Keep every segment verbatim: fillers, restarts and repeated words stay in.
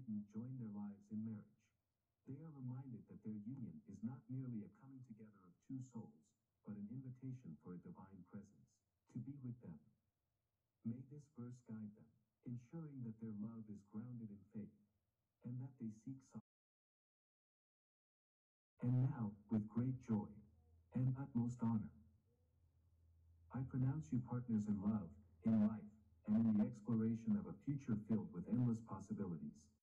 maiden join their lives in marriage. They are reminded that their union is not merely a coming together of two souls, but an invitation for a divine presence to be with them. May this verse guide them, ensuring that their love is grounded in faith, and that they seek solitude. And now, with great joy and utmost honor, I pronounce you partners in love, in life, and in the exploration of a future filled with endless possibilities.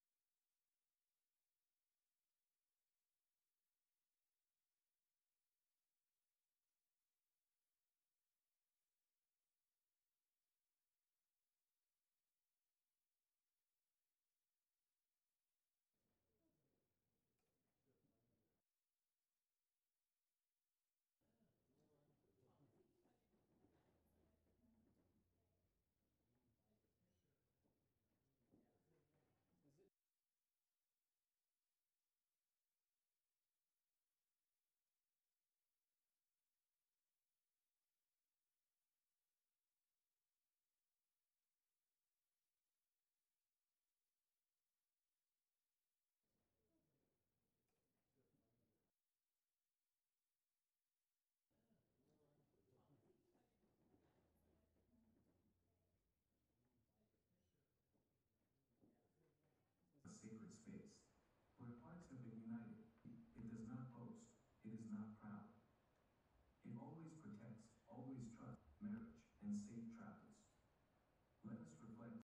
A sacred space, where hearts have been united. It does not boast, it is not proud,